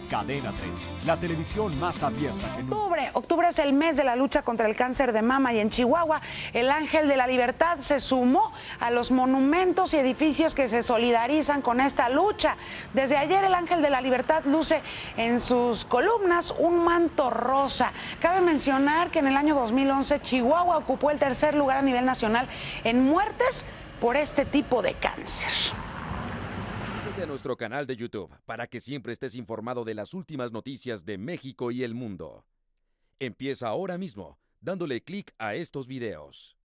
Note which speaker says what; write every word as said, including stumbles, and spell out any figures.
Speaker 1: Cadena treinta, la televisión más abierta que nunca.
Speaker 2: Octubre, octubre es el mes de la lucha contra el cáncer de mama y en Chihuahua el Ángel de la Libertad se sumó a los monumentos y edificios que se solidarizan con esta lucha. Desde ayer el Ángel de la Libertad luce en sus columnas un manto rosa. Cabe mencionar que en el año dos mil once Chihuahua ocupó el tercer lugar a nivel nacional en muertes por este tipo de cáncer.
Speaker 3: Suscríbete a nuestro canal de YouTube para que siempre estés informado de las últimas noticias de México y el mundo. Empieza ahora mismo dándole clic a estos videos.